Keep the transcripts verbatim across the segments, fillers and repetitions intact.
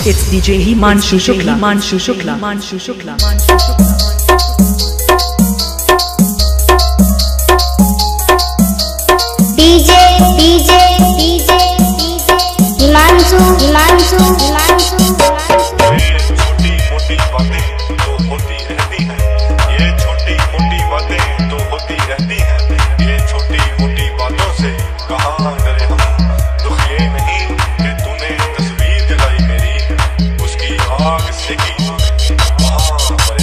It's D J Himanshu Shukla, Himanshu Shukla, Himanshu Shukla, Himanshu Shukla. D J, D J, D J, D J, Himanshu, Himanshu, Himanshu, Himanshu. छोटी मोटी बातें तो होती रहती हैं, ये छोटी मोटी बातें तो होती रहती हैं, ये छोटी मोटी बातों से कहाँ डरे हम। दुख ये नहीं कि तूने तस्वीर जलाई मेरी, उसकी आग से की वहाँ परे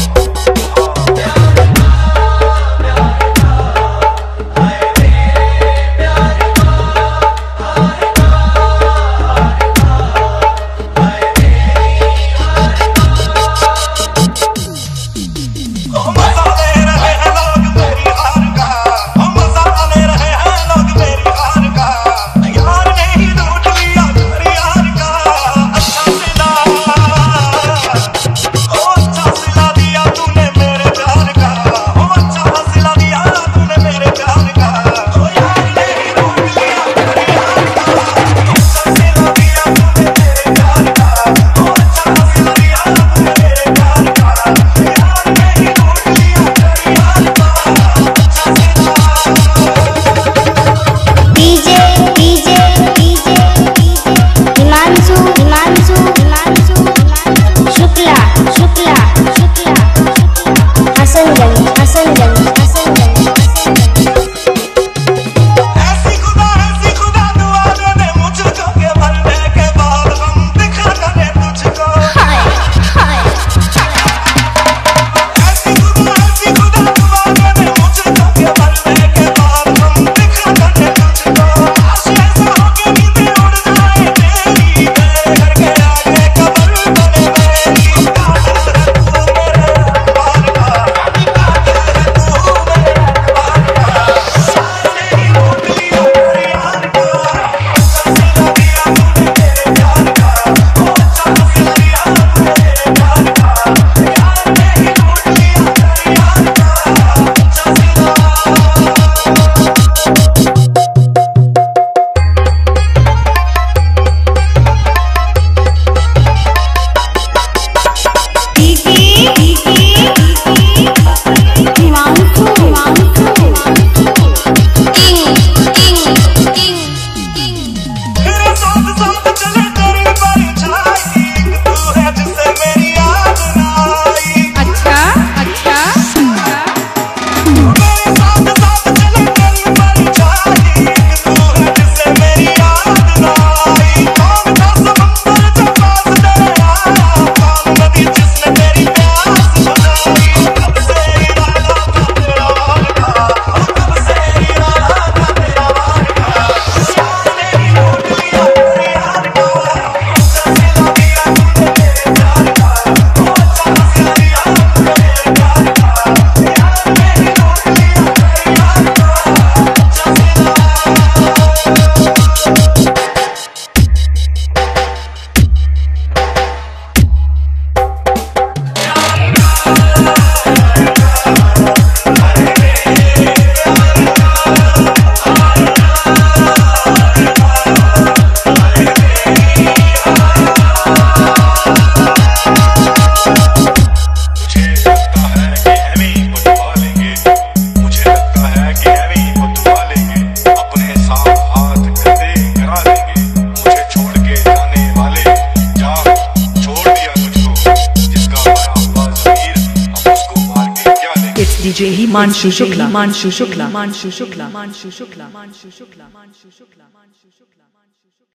D J Himanshu Shukla, Himanshu Shukla, Himanshu Shukla, Himanshu Shukla, Himanshu Shukla, Himanshu Shukla, Himanshu Shukla.